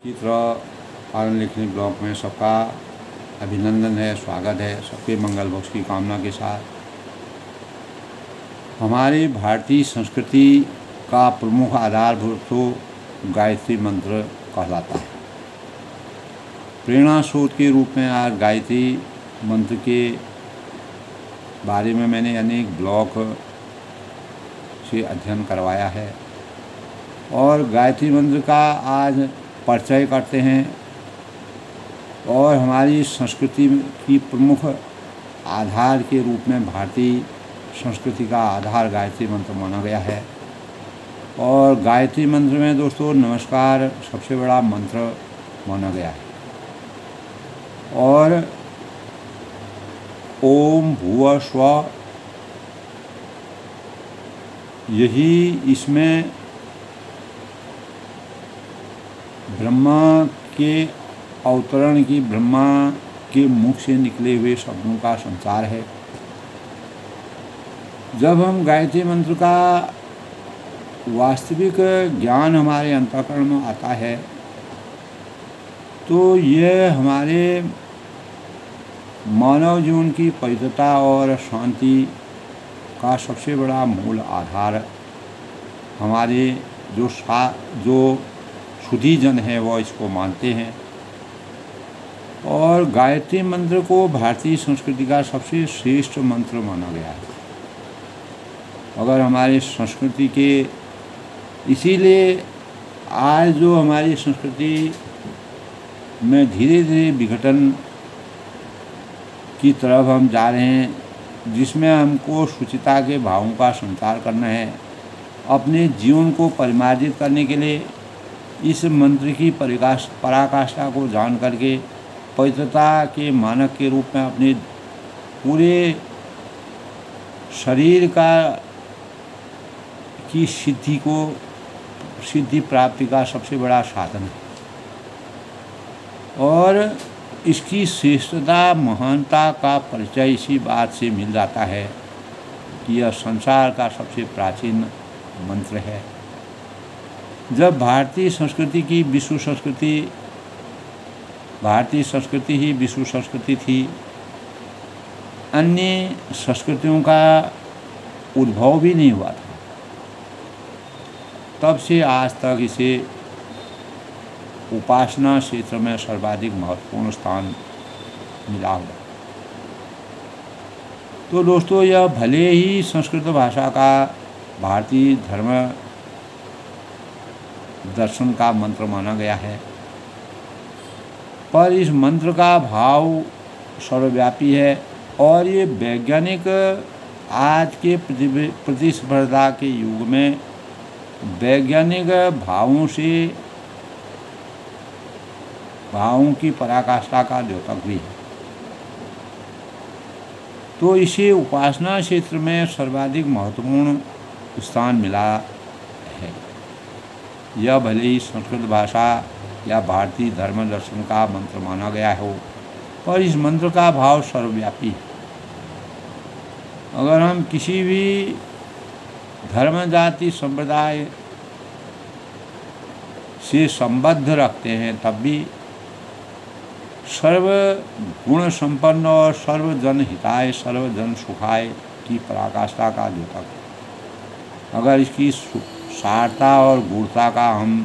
की तरह पालन लिखने ब्लॉग में सबका अभिनंदन है, स्वागत है। सबके मंगल मोक्ष की कामना के साथ हमारी भारतीय संस्कृति का प्रमुख आधारभूत तो गायत्री मंत्र कहलाता है। प्रेरणा स्रोत के रूप में आज गायत्री मंत्र के बारे में मैंने अनेक ब्लॉग से अध्ययन करवाया है और गायत्री मंत्र का आज परिचय करते हैं और हमारी संस्कृति की प्रमुख आधार के रूप में भारतीय संस्कृति का आधार गायत्री मंत्र माना गया है। और गायत्री मंत्र में दोस्तों नमस्कार सबसे बड़ा मंत्र माना गया है और ओम भुवः स्वः यही इसमें ब्रह्मा के अवतरण की, ब्रह्मा के मुख से निकले हुए शब्दों का संचार है। जब हम गायत्री मंत्र का वास्तविक ज्ञान हमारे अंतःकरण में आता है तो यह हमारे मानव जीवन की पवित्रता और शांति का सबसे बड़ा मूल आधार हमारे जो शुद्धि जन है वो इसको मानते हैं। और गायत्री मंत्र को भारतीय संस्कृति का सबसे श्रेष्ठ मंत्र माना गया है। अगर हमारी संस्कृति के इसीलिए आज जो हमारी संस्कृति में धीरे धीरे विघटन की तरफ हम जा रहे हैं, जिसमें हमको शुचिता के भावों का संचार करना है, अपने जीवन को परिमार्जित करने के लिए इस मंत्र की पराकाष्ठा को जान करके पवित्रता के मानक के रूप में अपने पूरे शरीर की सिद्धि प्राप्ति का सबसे बड़ा साधन है। और इसकी श्रेष्ठता महानता का परिचय इसी बात से मिल जाता है कि यह संसार का सबसे प्राचीन मंत्र है। जब भारतीय संस्कृति ही विश्व संस्कृति थी, अन्य संस्कृतियों का उद्भव भी नहीं हुआ था, तब से आज तक इसे उपासना क्षेत्र में सर्वाधिक महत्वपूर्ण स्थान मिला हुआ। तो दोस्तों यह भले ही संस्कृत भाषा का भारतीय धर्म दर्शन का मंत्र माना गया है, पर इस मंत्र का भाव सर्वव्यापी है और ये वैज्ञानिक आज के प्रतिस्पर्धा के युग में वैज्ञानिक भावों की पराकाष्ठा का द्योतक भी है। तो इसे उपासना क्षेत्र में सर्वाधिक महत्वपूर्ण स्थान मिला है। यह भले ही संस्कृत भाषा या भारतीय धर्म दर्शन का मंत्र माना गया हो, पर इस मंत्र का भाव सर्वव्यापी है। अगर हम किसी भी धर्म जाति संप्रदाय से संबद्ध रखते हैं तब भी सर्व गुण संपन्न और सर्वजन हिताय सर्वजन सुखाय की पराकाष्ठा का द्योतक है। अगर इसकी सारता और गूढ़ता का हम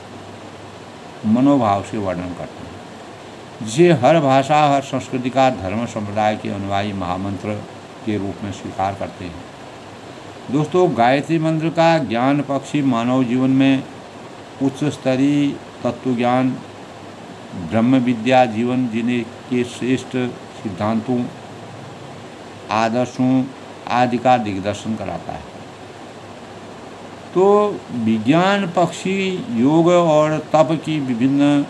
मनोभाव से वर्णन करते हैं, जिसे हर भाषा हर संस्कृति का धर्म संप्रदाय के अनुयायी महामंत्र के रूप में स्वीकार करते हैं। दोस्तों गायत्री मंत्र का ज्ञान पक्षी मानव जीवन में उच्च स्तरीय तत्व ज्ञान, ब्रह्म विद्या, जीवन जीने के श्रेष्ठ सिद्धांतों, आदर्शों आदि का दिग्दर्शन कराता है। तो विज्ञान पक्षी योग और तप की विभिन्न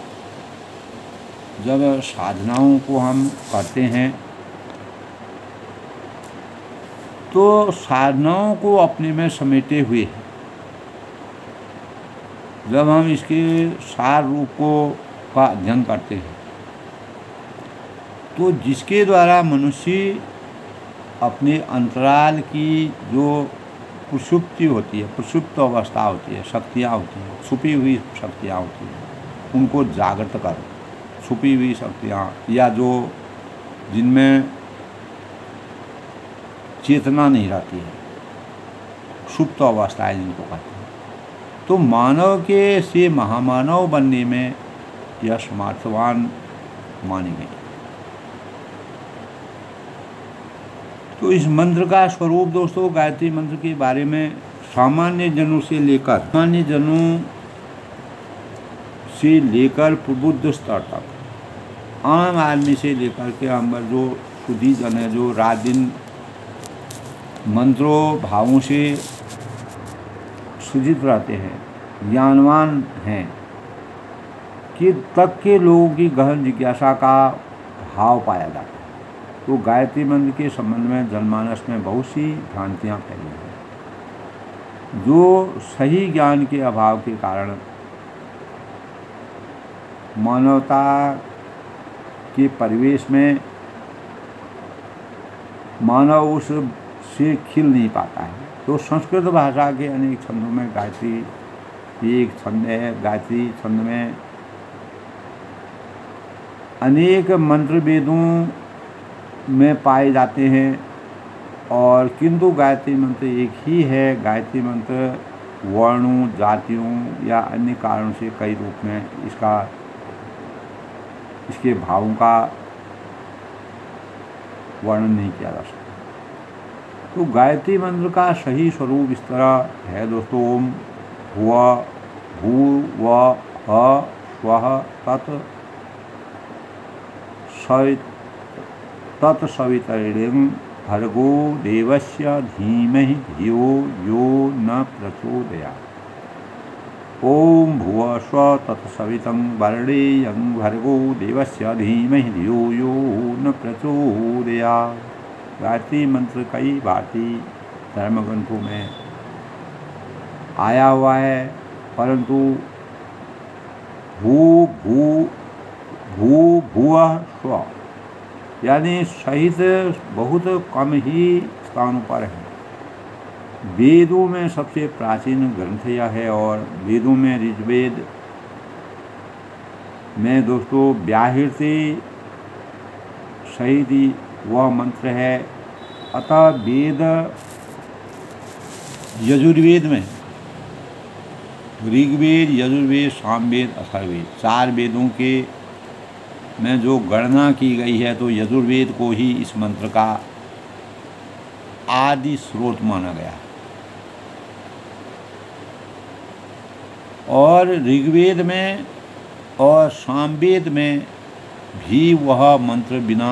जब साधनाओं को हम करते हैं तो साधनाओं को अपने में समेटे हुए जब हम इसके सार रूप का अध्ययन करते हैं तो जिसके द्वारा मनुष्य अपने अंतराल की जो प्रसुप्ति होती है, प्रसुप्त अवस्था होती है, शक्तियाँ होती हैं, छुपी हुई शक्तियाँ होती हैं, उनको जागृत कर छुपी हुई शक्तियाँ या जो जिनमें चेतना नहीं रहती है, सुप्त अवस्थाएं जिनको कहते हैं, तो मानव के से महामानव बनने में यह समर्थवान मानी गई। तो इस मंत्र का स्वरूप दोस्तों, गायत्री मंत्र के बारे में सामान्य जनों से लेकर प्रबुद्ध स्तर तक, आम आदमी से लेकर के हम जो शुद्धि जन है, जो रात दिन मंत्रों भावों से सुजित रहते हैं, ज्ञानवान हैं, कि तक के लोगों की गहन जिज्ञासा का भाव पाया जाता है। तो गायत्री मंत्र के संबंध में जनमानस में बहुत सी भ्रांतियाँ फैली हैं, जो सही ज्ञान के अभाव के कारण मानवता के परिवेश में मानव उस से खिल नहीं पाता है। तो संस्कृत भाषा के अनेक छंदों में गायत्री एक छंद है। गायत्री छंद में अनेक मंत्र वेदों में पाए जाते हैं, और किंतु गायत्री मंत्र एक ही है। गायत्री मंत्र वर्णों, जातियों या अन्य कारणों से कई रूप में इसके भावों का वर्णन नहीं किया जा सकता। तो गायत्री मंत्र का सही स्वरूप इस तरह है दोस्तों, ओम भुव भू व स्वः तत्सवितरेण भर्गो देवस्य धीमहि धियो यो न प्रचोदयात्। ओम भुव स्व तत्सवितं वरेण्यं भर्गो देवस्य धीमहि धियो यो न प्रचोदयात्। गायत्री मंत्र कई भारतीय धर्म ग्रंथों में आया हुआ है, परंतु भू भुव स्व यानी सहित बहुत कम ही स्थानों पर है। वेदों में सबसे प्राचीन ग्रंथ यह है, और वेदों में ऋग्वेद में दोस्तों व्याहृति सहित वह मंत्र है। अतः वेद यजुर्वेद में ऋग्वेद, यजुर्वेद, सामवेद, अथर्ववेद चार वेदों के में जो गणना की गई है, तो यजुर्वेद को ही इस मंत्र का आदि स्रोत माना गया। और ऋग्वेद में और सामवेद में भी वह मंत्र बिना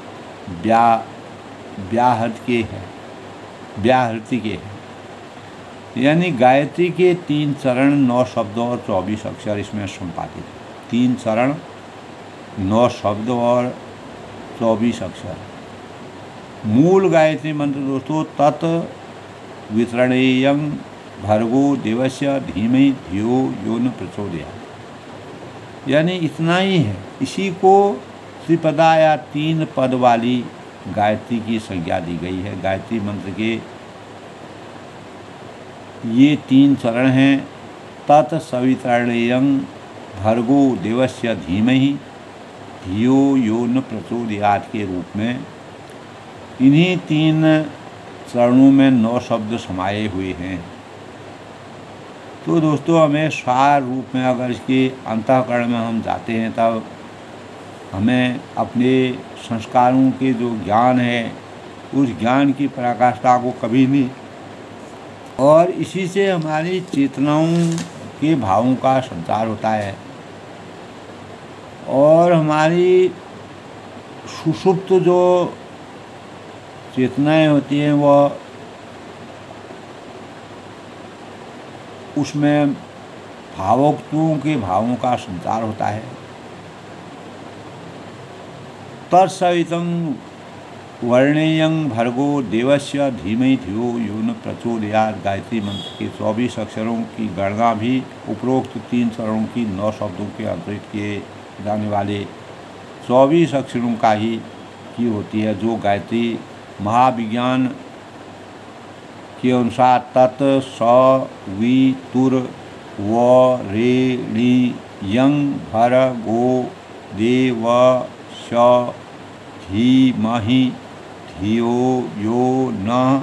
व्याहृति के है। यानी गायत्री के 3 चरण 9 शब्द और 24 अक्षर इसमें संपादित है। 3 चरण 9 शब्द और 24 अक्षर। मूल गायत्री मंत्र दोस्तों तत् वितरणेयं भर्गो देवस्य धीमहि धियो यो न प्रचोदयात्। यानी इतना ही है। इसी को त्रिपदा या 3 पद वाली गायत्री की संज्ञा दी गई है। गायत्री मंत्र के ये 3 चरण हैं। तत् सवितरणेयं भर्गो देवस्य धीमहि धियो यो न प्रचोदयात् के रूप में इन्हीं 3 चरणों में 9 शब्द समाये हुए हैं। तो दोस्तों हमें सार रूप में अगर इसके अंतःकरण में हम जाते हैं, तब हमें अपने संस्कारों के जो ज्ञान है उस ज्ञान की पराकाष्ठा को कभी नहीं, और इसी से हमारी चेतनाओं के भावों का संचार होता है, और हमारी सुषुप्त जो चेतनाएं होती हैं वह उसमें भावोक्तों के भावों का संचार होता है। तत्सवितं वर्णेयं भर्गो देवस्य धीमहि धियो यो न प्रचोदयात्। गायत्री मंत्र के 24 अक्षरों की गणना भी उपरोक्त 3 चरणों की 9 शब्दों के अंतरित किए जाने वाले 24 अक्षरों का ही की होती है, जो गायत्री महाविज्ञान के अनुसार तत् स वि तुर व रे णी यं भर्गो देवस्य धीमहि धियो यो नः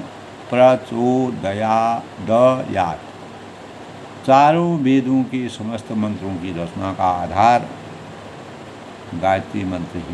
प्रचोदयात्। चारों वेदों के समस्त मंत्रों की रचना का आधार गायत्री मंत्र ही।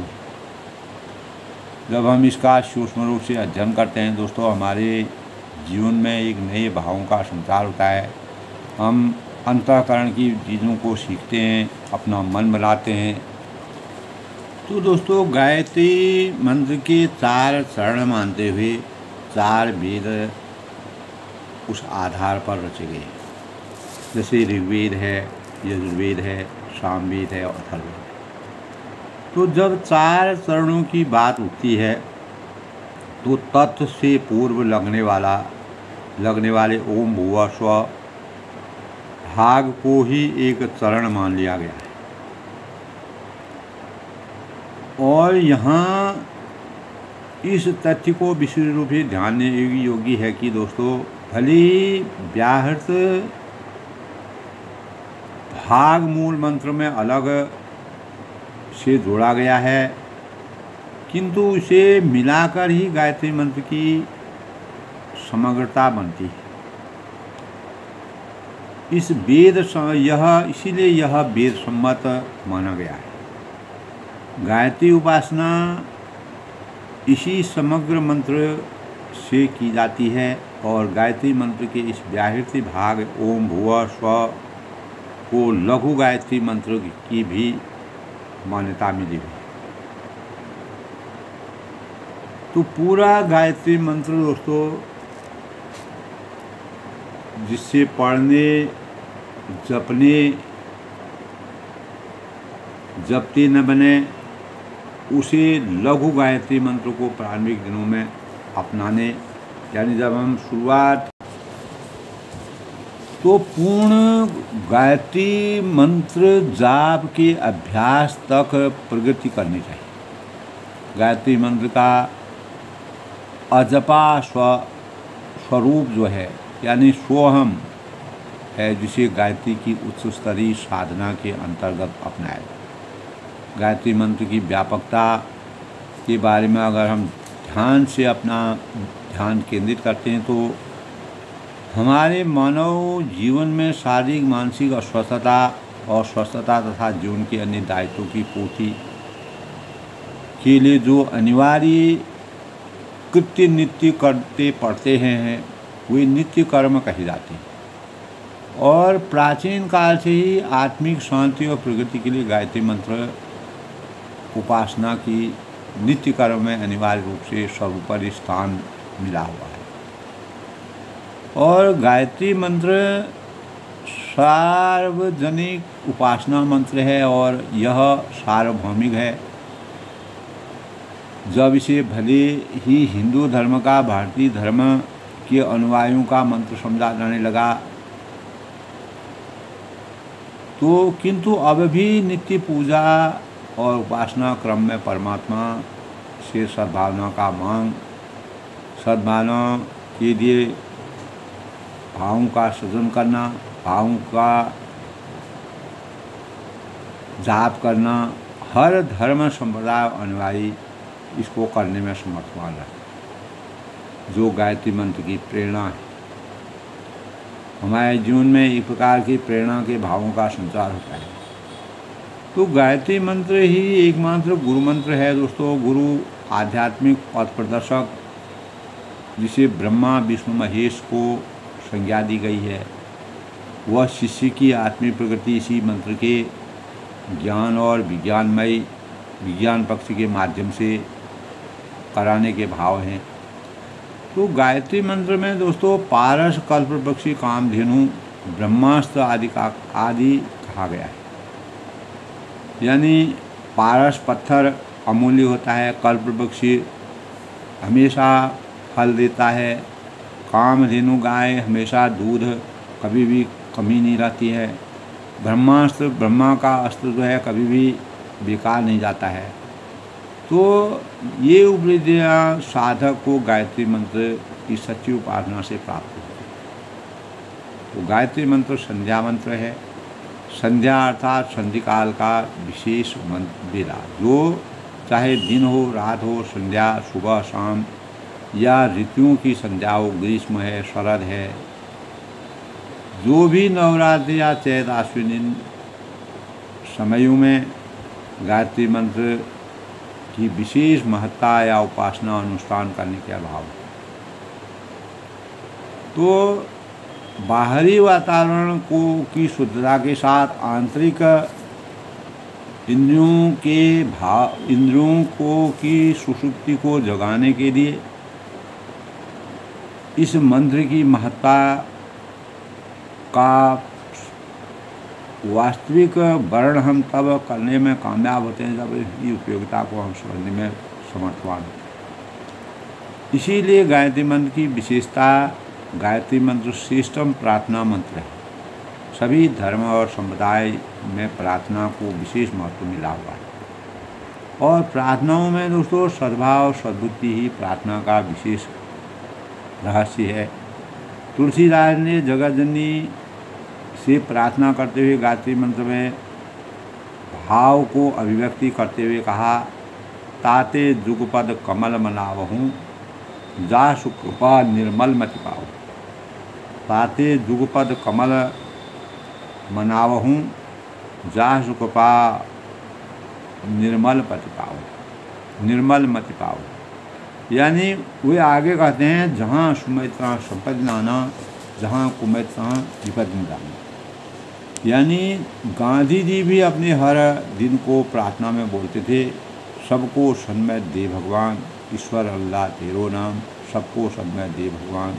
जब हम इसका सूक्ष्म रूप से अध्ययन करते हैं दोस्तों, हमारे जीवन में एक नए भावों का संचार होता है। हम अंतःकरण की चीज़ों को सीखते हैं, अपना मन बनाते हैं। तो दोस्तों, गायत्री मंत्र के 4 चरण मानते हुए 4 वेद उस आधार पर रचे गए, जैसे ऋग्वेद है, यजुर्वेद है, सामवेद है और अथर्ववेद। तो जब 4 चरणों की बात उठती है तो तत्व से पूर्व लगने वाले ओम भुवः स्वः भाग को ही एक चरण मान लिया गया है। और यहाँ इस तथ्य को विशेष रूप से ध्यान देने योग्य है कि दोस्तों, भले ही व्याहृत भाग मूल मंत्र में अलग से जोड़ा गया है, किंतु इसे मिलाकर ही गायत्री मंत्र की समग्रता बनती है। इसीलिए यह वेद सम्मत माना गया है। गायत्री उपासना इसी समग्र मंत्र से की जाती है और गायत्री मंत्र के इस व्याहृत भाग ओम भुवः स्वः को लघु गायत्री मंत्र की भी मान्यता मिली है। तो पूरा गायत्री मंत्र दोस्तों, जिससे पढ़ने जपते न बने, उसे लघु गायत्री मंत्र को प्रारंभिक दिनों में अपनाने, यानी जब हम शुरुआत, तो पूर्ण गायत्री मंत्र जाप के अभ्यास तक प्रगति करनी चाहिए। गायत्री मंत्र का अजपा स्वरूप जो है, यानी सोहम है, जिसे गायत्री की उच्च स्तरीय साधना के अंतर्गत अपनाया जाए। गायत्री मंत्र की व्यापकता के बारे में अगर हम ध्यान से अपना ध्यान केंद्रित करते हैं तो हमारे मानव जीवन में शारीरिक मानसिक अस्वस्थता और स्वस्थता तथा जीवन के अन्य दायित्वों की पूर्ति के लिए जो अनिवार्य कृत्य नित्य करते पड़ते हैं, वे नित्य कर्म कहे जाते हैं। और प्राचीन काल से ही आत्मिक शांति और प्रगति के लिए गायत्री मंत्र उपासना की नित्य कर्म में अनिवार्य रूप से सर्वोपरि स्थान मिला हुआ है। और गायत्री मंत्र सार्वजनिक उपासना मंत्र है और यह सार्वभौमिक है। जब इसे भले ही हिंदू धर्म का भारतीय धर्म के अनुयायियों का मंत्र समझा जाने लगा, तो किंतु अब भी नित्य पूजा और उपासना क्रम में परमात्मा से सद्भावना का मांग, सद्भावना के लिए भावों का सृजन करना, भावों का जाप करना, हर धर्म संप्रदाय अनुयायी इसको करने में समर्थवान है। जो गायत्री मंत्र की प्रेरणा है, हमारे जीवन में एक प्रकार की प्रेरणा के भावों का संचार होता है। तो गायत्री मंत्र ही एकमात्र गुरु मंत्र है दोस्तों। गुरु आध्यात्मिक पथ प्रदर्शक, जिसे ब्रह्मा विष्णु महेश को संज्ञा दी गई है, वह शिष्य की आत्मिक प्रगति इसी मंत्र के ज्ञान और विज्ञान पक्ष के माध्यम से कराने के भाव हैं। तो गायत्री मंत्र में दोस्तों पारस, कल्पवृक्ष, कामधेनु, ब्रह्मास्त्र आदि कहा गया है। यानी पारस पत्थर अमूल्य होता है, कल्पवृक्ष हमेशा फल देता है, कामधेनु गाय हमेशा दूध कभी भी कमी नहीं रहती है, ब्रह्मास्त्र ब्रह्मा का अस्त्र जो है कभी भी बेकार नहीं जाता है। तो ये उपलब्धियाँ साधक को गायत्री मंत्र की सच्ची उपासना से प्राप्त होती है। तो गायत्री मंत्र संध्या मंत्र है संध्या अर्थात संधिकाल का विशेष बेला, जो चाहे दिन हो, रात हो, संध्या सुबह शाम, या ऋतुओं की संध्या हो, ग्रीष्म है, शरद है, जो भी नवरात्र या चैत आश्विन समयों में गायत्री मंत्र की विशेष महत्ता या उपासना अनुष्ठान करने के अभाव, तो बाहरी वातावरण को की शुद्धता के साथ आंतरिक इंद्रियों को की सुषुप्ति को जगाने के लिए इस मंत्र की महत्ता का वास्तविक वर्णन हम तब करने में कामयाब होते हैं जब इसकी उपयोगिता को हम समझने में समर्थवान होते हैं। इसीलिए गायत्री मंत्र की विशेषता, गायत्री मंत्र श्रेष्ठतम प्रार्थना मंत्र है। सभी धर्म और संप्रदाय में प्रार्थना को विशेष महत्व मिला हुआ है, और प्रार्थनाओं में दोस्तों सद्भाव सद्बुद्धि ही प्रार्थना का विशेष रहस्य है। तुलसीदास ने जगतजननी से प्रार्थना करते हुए गायत्री मंत्र में भाव को अभिव्यक्ति करते हुए कहा, ताते जुगपद कमल मनावहूँ, जा सुकृपा निर्मल मति पाओ। ताते जुगपद कमल मनावहूँ, जा सुकृपा निर्मल पति पाओ, निर्मल मति पाओ। यानी वे आगे कहते हैं, जहाँ सुमित संपत्ति नाना, जहाँ कुमित विपद निदाना। यानी गांधी जी भी अपने हर दिन को प्रार्थना में बोलते थे, सबको सन्मय दे भगवान, ईश्वर अल्लाह तेरो नाम, सबको सन्मय दे भगवान।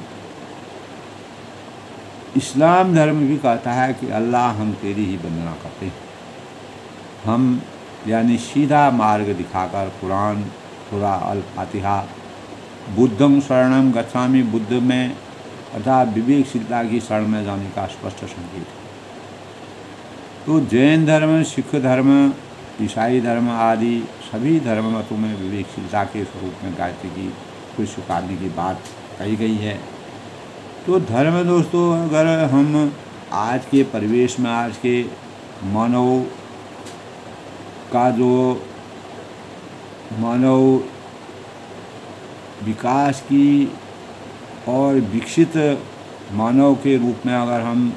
इस्लाम धर्म भी कहता है कि अल्लाह हम तेरी ही वंदना करते हैं। हम यानी सीधा मार्ग दिखाकर कुरान, सूरा अल फातिहा, बुद्धं शरणं गच्छामि, बुद्ध में अर्थात विवेकशीलता की शरण में जाने का स्पष्ट संकेत है। तो जैन धर्म, सिख धर्म, ईसाई धर्म आदि सभी धर्म मतों में विवेकशीलता के स्वरूप में गायत्री की को स्वीकारने की बात कही गई है। तो धर्म दोस्तों, अगर हम आज के परिवेश में, आज के मानव का जो मानव विकास की और विकसित मानव के रूप में अगर हम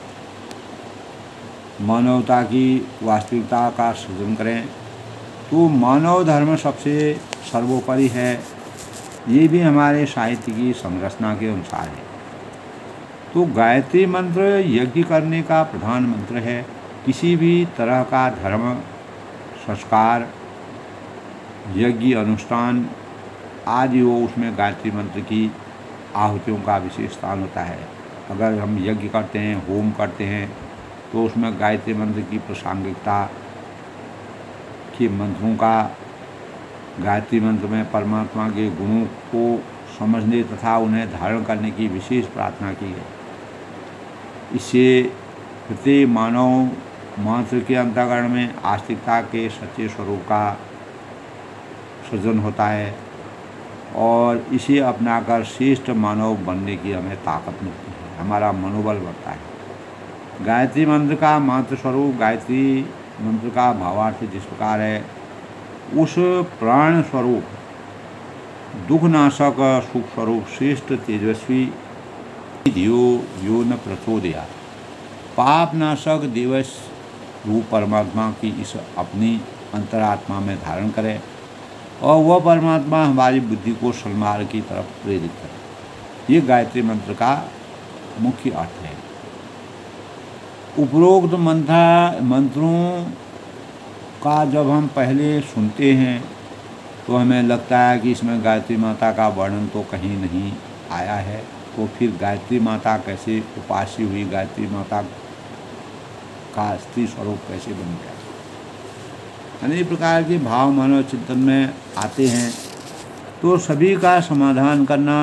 मानवता की वास्तविकता का सृजन करें, तो मानव धर्म सबसे सर्वोपरि है। ये भी हमारे साहित्य की संरचना के अनुसार है। तो गायत्री मंत्र यज्ञ करने का प्रधान मंत्र है। किसी भी तरह का धर्म, संस्कार, यज्ञ, अनुष्ठान आदि हो, उसमें गायत्री मंत्र की आहुतियों का विशेष स्थान होता है। अगर हम यज्ञ करते हैं, होम करते हैं, तो उसमें गायत्री मंत्र की प्रासंगिकता के मंत्रों का, गायत्री मंत्र में परमात्मा के गुणों को समझने तथा उन्हें धारण करने की विशेष प्रार्थना की है। इससे प्रत्येक मानव मात्र के अंतःकरण में आस्तिकता के सच्चे स्वरूप का सृजन होता है, और इसे अपनाकर श्रेष्ठ मानव बनने की हमें ताकत मिलती है, हमारा मनोबल बढ़ता है। गायत्री मंत्र का मात्र स्वरूप, गायत्री मंत्र का भावार्थ जिस प्रकार है, उस प्राण स्वरूप, दुखनाशक सुख स्वरूप, श्रेष्ठ तेजस्वी धियो यो न प्रचोदया, पाप नाशक दिवस रूप परमात्मा की इस अपनी अंतरात्मा में धारण करें, और वह परमात्मा हमारी बुद्धि को सन्मार्ग की तरफ प्रेरित करे। ये गायत्री मंत्र का मुख्य अर्थ है। उपरोक्त मंत्रों का जब हम पहले सुनते हैं तो हमें लगता है कि इसमें गायत्री माता का वर्णन तो कहीं नहीं आया है, तो फिर गायत्री माता कैसे उपास्य हुई, गायत्री माता का स्त्री स्वरूप कैसे बन गया। अनेक प्रकार के भाव मानव चिंतन में आते हैं, तो सभी का समाधान करना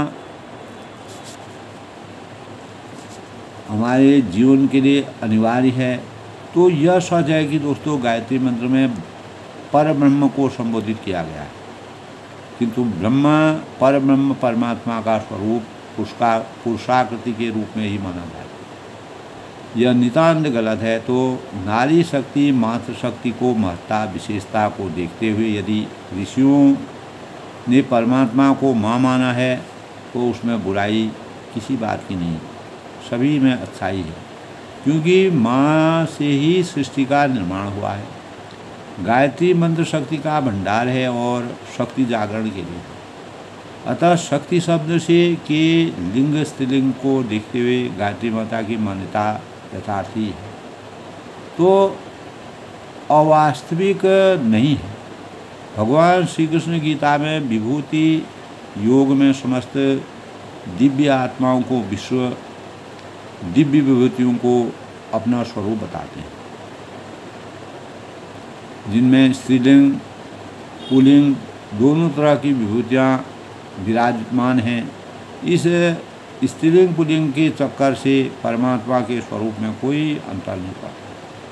हमारे जीवन के लिए अनिवार्य है। तो यह सच है कि दोस्तों, गायत्री मंत्र में पर ब्रह्म को संबोधित किया गया है, किंतु पर ब्रह्म परमात्मा का स्वरूप पुरुषाकृति के रूप में ही माना जाता है। यह नितांत गलत है। तो नारी शक्ति मातृशक्ति को महत्ता विशेषता को देखते हुए यदि ऋषियों ने परमात्मा को माँ माना है तो उसमें बुराई किसी बात की नहीं, सभी में अच्छाई है, क्योंकि माँ से ही सृष्टि का निर्माण हुआ है। गायत्री मंत्र शक्ति का भंडार है और शक्ति जागरण के लिए। अतः शक्ति शब्द से के लिंग स्त्रीलिंग को देखते हुए गायत्री माता की मान्यता यथार्थी है, तो अवास्तविक नहीं है। भगवान श्री कृष्ण गीता में विभूति योग में समस्त दिव्य आत्माओं को दिव्य विभूतियों को अपना स्वरूप बताते हैं, जिनमें स्त्रीलिंग पुल्लिंग दोनों तरह की विभूतियाँ विराजमान हैं। इस स्त्रीलिंग पुल्लिंग के चक्कर से परमात्मा के स्वरूप में कोई अंतर नहीं पड़ता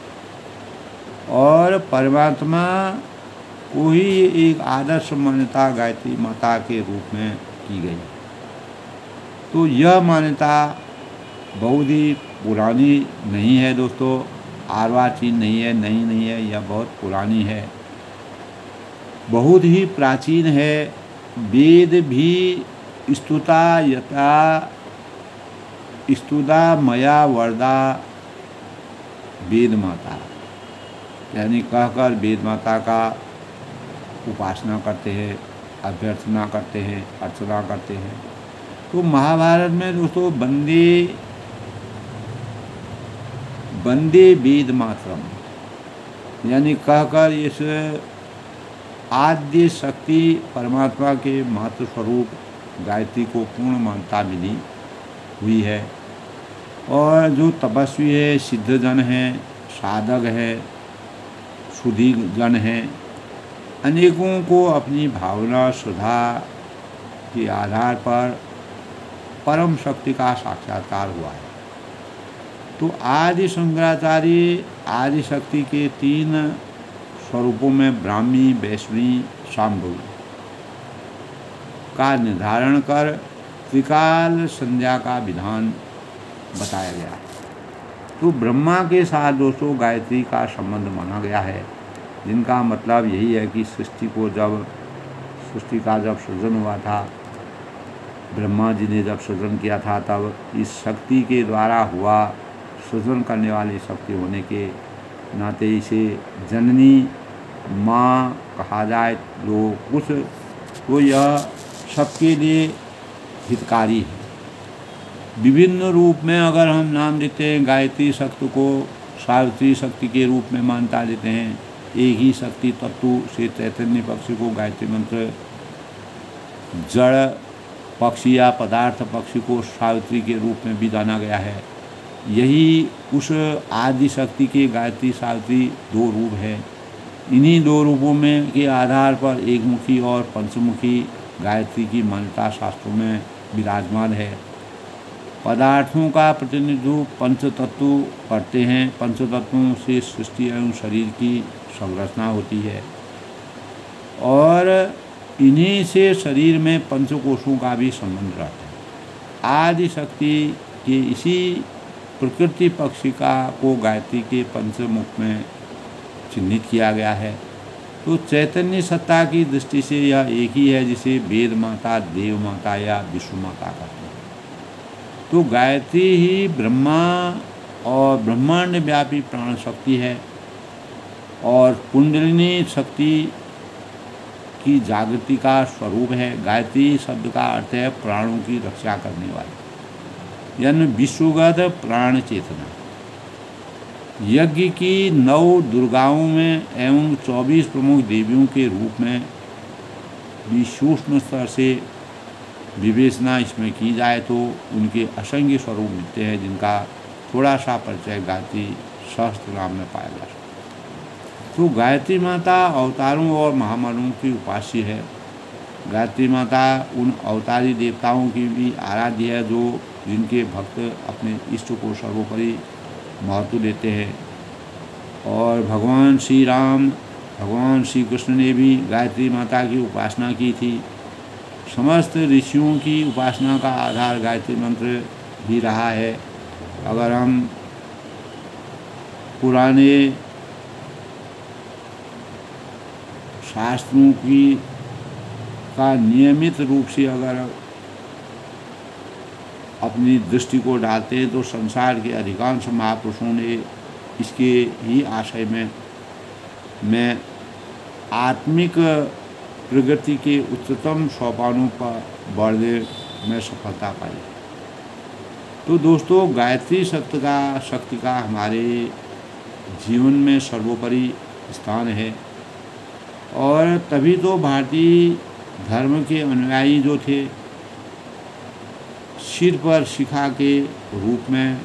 और परमात्मा को ही एक आदर्श मान्यता गायत्री माता के रूप में की गई। तो यह मान्यता बहुत ही पुरानी नहीं है दोस्तों, अर्वाचीन नहीं है, नई नहीं है, यह बहुत पुरानी है, बहुत ही प्राचीन है। वेद भी स्तुता मया वरदा वेद माता, यानी कहकर वेद माता का उपासना करते हैं, अभ्यर्थना करते हैं, अर्चना करते हैं। तो महाभारत में दोस्तों वंदे वेद मातरम, यानी कहकर इस आद्य शक्ति परमात्मा के मातृ स्वरूप गायत्री को पूर्ण मान्यता मिली हुई है। और जो तपस्वी है, सिद्धजन है, साधक है, शुद्धि जन है, अनेकों को अपनी भावना श्रद्धा के आधार पर परम शक्ति का साक्षात्कार हुआ है। तो आदि शंकराचार्य आदि शक्ति के 3 स्वरूपों में ब्राह्मी, वैष्णवी, शांभवी का निर्धारण कर त्रिकाल संध्या का विधान बताया गया है। तो ब्रह्मा के साथ दोस्तों गायत्री का संबंध माना गया है, जिनका मतलब यही है कि सृष्टि का जब सृजन हुआ था, ब्रह्मा जी ने जब सृजन किया था, तब इस शक्ति के द्वारा हुआ सृजन करने वाली शक्ति होने के नाते इसे जननी माँ कहा जाए जो कुछ, तो यह सबके लिए हितकारी है। विभिन्न रूप में अगर हम नाम देते हैं, गायत्री शक्ति को सावित्री शक्ति के रूप में मान्यता देते हैं। एक ही शक्ति तत्व से चैतन्य पक्ष को गायत्री मंत्र, जड़ पक्षी या पदार्थ पक्षी को सावित्री के रूप में भी जाना गया है। यही उस आदि शक्ति के गायत्री सावित्री 2 रूप है। इन्हीं 2 रूपों में के आधार पर एकमुखी और पंचमुखी गायत्री की मान्यता शास्त्रों में विराजमान है। पदार्थों का प्रतिनिधित्व पंचतत्व करते हैं। पंचतत्वों से सृष्टि एवं शरीर की संरचना होती है और इन्हीं से शरीर में पंचकोशों का भी संबंध रहता है। आदि शक्ति के इसी प्रकृति पक्षिका को गायत्री के पंचमुख में चिन्हित किया गया है। तो चैतन्य सत्ता की दृष्टि से यह एक ही है, जिसे वेद माता, देव माता या विश्व माता कहते हैं। तो गायत्री ही ब्रह्मा और ब्रह्मांड व्यापी प्राण शक्ति है और कुंडलिनी शक्ति की जागृति का स्वरूप है। गायत्री शब्द का अर्थ है प्राणों की रक्षा करने वाली, यानी विश्वगत प्राण चेतना। यज्ञ की 9 दुर्गाओं में एवं 24 प्रमुख देवियों के रूप में भी सूक्ष्म स्तर से विवेचना इसमें की जाए तो उनके असंख्य स्वरूप मिलते हैं, जिनका थोड़ा सा परिचय गायत्री सहस्त्र नाम में पाया जा सकता है। तो गायत्री माता अवतारों और महामानवों की उपास्य है। गायत्री माता उन अवतारी देवताओं की भी आराध्य है जो जिनके भक्त अपने इष्ट को सर्वोपरि महत्व देते हैं। और भगवान श्री राम, भगवान श्री कृष्ण ने भी गायत्री माता की उपासना की थी। समस्त ऋषियों की उपासना का आधार गायत्री मंत्र भी रहा है। अगर हम पुराने शास्त्रों की का नियमित रूप से अगर अपनी दृष्टि को डालते हैं तो संसार के अधिकांश महापुरुषों ने इसके ही आशय में मैं आत्मिक प्रगति के उच्चतम सोपानों पर बढ़ने में सफलता पाई। तो दोस्तों, गायत्री शक्ति का हमारे जीवन में सर्वोपरि स्थान है और तभी तो भारतीय धर्म के अनुयायी जो थे सिर पर शिखा के रूप में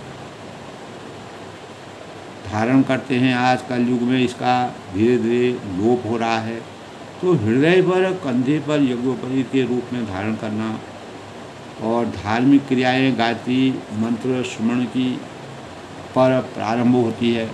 धारण करते हैं। आज कलयुग में इसका धीरे धीरे लोप हो रहा है। तो हृदय पर, कंधे पर यज्ञोपवीत के रूप में धारण करना और धार्मिक क्रियाएं गायत्री मंत्र स्मरण की पर प्रारंभ होती है।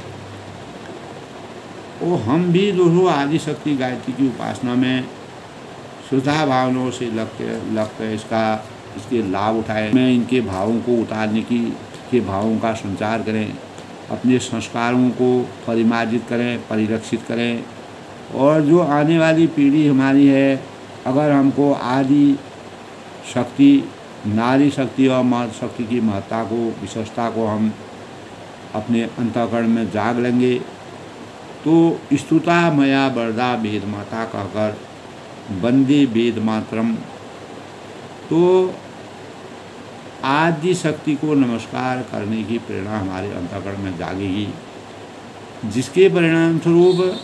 और हम भी दोस्तों आदिशक्ति गायत्री की उपासना में श्रद्धा भावनाओं से लगते इसके लाभ उठाएं। में इनके भावों को उतारने के भावों का संचार करें, अपने संस्कारों को परिमार्जित करें, परिरक्षित करें। और जो आने वाली पीढ़ी हमारी है, अगर हमको आदि शक्ति, नारी शक्ति और मातृ शक्ति की महत्ता को, विशेषता को हम अपने अंतःकरण में जाग लेंगे तो स्तुता मया वरदा वेद माता कहकर वंदे वेद मातरम, तो आदि शक्ति को नमस्कार करने की प्रेरणा हमारे अंतःकरण में जागेगी, जिसके परिणाम स्वरूप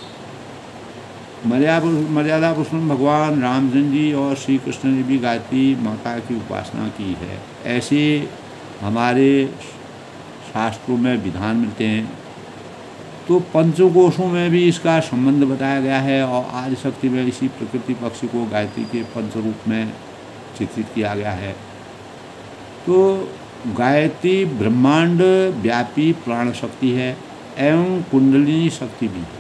मर्यादा पुरुषोत्तम भगवान रामचंद्र जी और श्री कृष्ण ने भी गायत्री माता की उपासना की है। ऐसे हमारे शास्त्रों में विधान मिलते हैं। तो पंचकोशों में भी इसका संबंध बताया गया है और आदिशक्ति में इसी प्रकृति पक्ष को गायत्री के पंच रूप में चित्रित किया गया है। तो गायत्री ब्रह्मांड व्यापी प्राण शक्ति है एवं कुंडलिनी शक्ति भी है।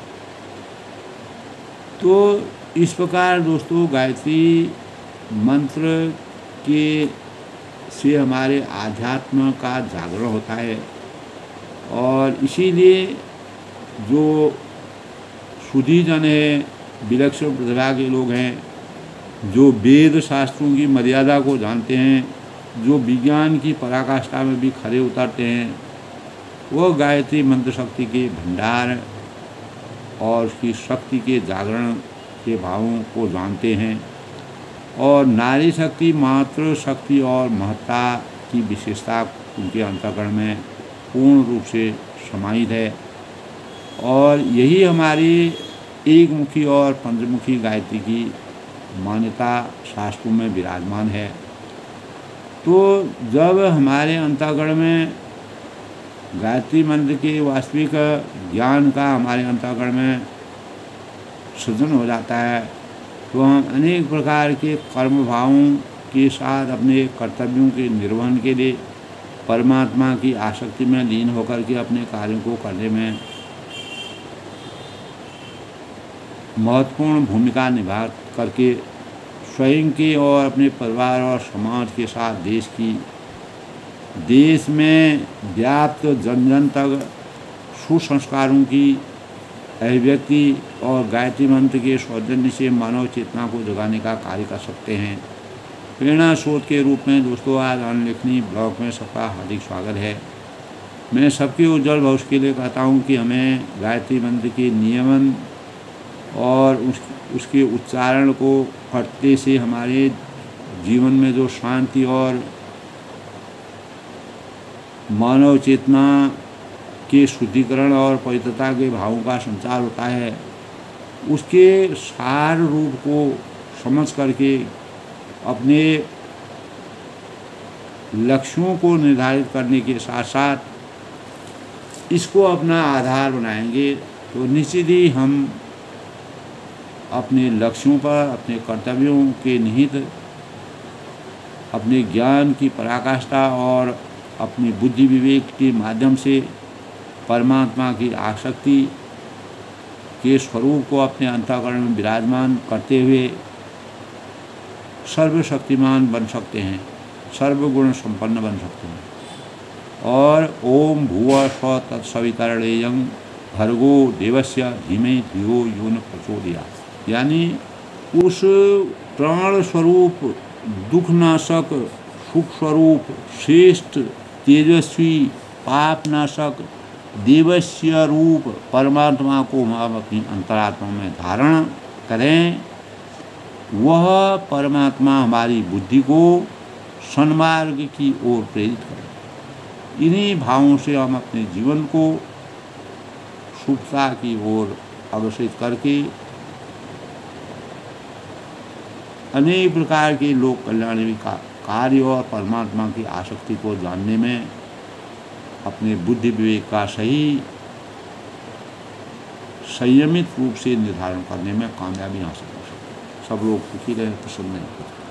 तो इस प्रकार दोस्तों गायत्री मंत्र के से हमारे आध्यात्म का जागरण होता है और इसीलिए जो सुधीजन है, विलक्षण प्रतिभा के लोग हैं, जो वेद शास्त्रों की मर्यादा को जानते हैं, जो विज्ञान की पराकाष्ठा में भी खरे उतरते हैं, वो गायत्री मंत्र शक्ति के भंडार और उसकी शक्ति के जागरण के भावों को जानते हैं और नारी शक्ति, मातृ शक्ति और महत्ता की विशेषता उनके अंतःकरण में पूर्ण रूप से समाहित है। और यही हमारी एक मुखी और पंचमुखी गायत्री की मान्यता शास्त्रों में विराजमान है। तो जब हमारे अंतःकरण में गायत्री मंत्र के वास्तविक ज्ञान का हमारे अंतःकरण में सृजन हो जाता है तो हम अनेक प्रकार के कर्म भावों के साथ अपने कर्तव्यों के निर्वहन के लिए परमात्मा की आसक्ति में लीन होकर के अपने कार्यों को करने में महत्वपूर्ण भूमिका निभा करके स्वयं के और अपने परिवार और समाज के साथ देश में व्याप्त जन जन तक सुसंस्कारों की अभिव्यक्ति और गायत्री मंत्र के सौजन्य से मानव चेतना को जगाने का कार्य कर सकते हैं। प्रेरणा स्रोत के रूप में दोस्तों आज अनलेखनी ब्लॉग में सबका हार्दिक स्वागत है। मैं सबके उज्जवल भविष्य के लिए कहता हूँ कि हमें गायत्री मंत्र के नियमन और उसके उच्चारण को करते से हमारे जीवन में जो शांति और मानव चेतना के शुद्धिकरण और पवित्रता के भावों का संचार होता है, उसके सार रूप को समझ करके अपने लक्ष्यों को निर्धारित करने के साथ साथ इसको अपना आधार बनाएंगे तो निश्चित ही हम अपने लक्ष्यों पर, अपने कर्तव्यों के निहित अपने ज्ञान की पराकाष्ठा और अपनी बुद्धि विवेक के माध्यम से परमात्मा की आसक्ति के स्वरूप को अपने अंतःकरण में विराजमान करते हुए सर्वशक्तिमान बन सकते हैं, सर्वगुण संपन्न बन सकते हैं। और ओम भुवः स्वः तत्सवितुर्वरेण्यं भर्गो देवस्य धीमहि धियो यो न प्रचोदयात्। यानी उस प्राण स्वरूप, दुखनाशक, सुख स्वरूप, श्रेष्ठ, तेजस्वी, पापनाशक, देवस्य रूप परमात्मा को हम अपनी अंतरात्मा में धारण करें। वह परमात्मा हमारी बुद्धि को सन्मार्ग की ओर प्रेरित करें। इन्हीं भावों से हम अपने जीवन को शुभता की ओर अग्रसित करके अनेक प्रकार के लोक कल्याणी कार्य और परमात्मा की आसक्ति को जानने में अपने बुद्धि विवेक का सही संयमित रूप से निर्धारण करने में कामयाबी हासिल कर सकते। सब लोग सुखी रहें, प्रसन्न रहें।